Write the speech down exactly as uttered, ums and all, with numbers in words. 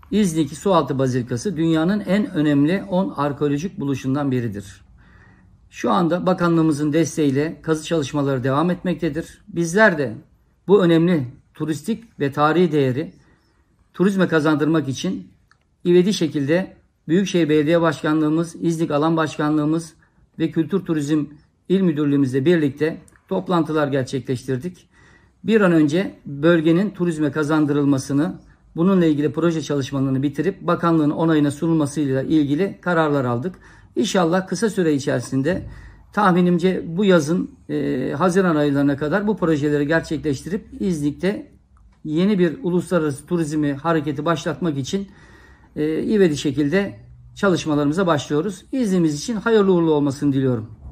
İznik Sualtı Bazilikası dünyanın en önemli on arkeolojik buluşundan biridir. Şu anda bakanlığımızın desteğiyle kazı çalışmaları devam etmektedir. Bizler de bu önemli turistik ve tarihi değeri turizme kazandırmak için ivedi şekilde Büyükşehir Belediye Başkanlığımız, İznik Alan Başkanlığımız ve Kültür Turizm İl Müdürlüğümüzle birlikte toplantılar gerçekleştirdik. Bir an önce bölgenin turizme kazandırılmasını, bununla ilgili proje çalışmalarını bitirip bakanlığın onayına sunulmasıyla ilgili kararlar aldık. İnşallah kısa süre içerisinde tahminimce bu yazın e, Haziran aylarına kadar bu projeleri gerçekleştirip İznik'te yeni bir uluslararası turizmi hareketi başlatmak için e, ivedi şekilde çalışmalarımıza başlıyoruz. İznimiz için hayırlı uğurlu olmasını diliyorum.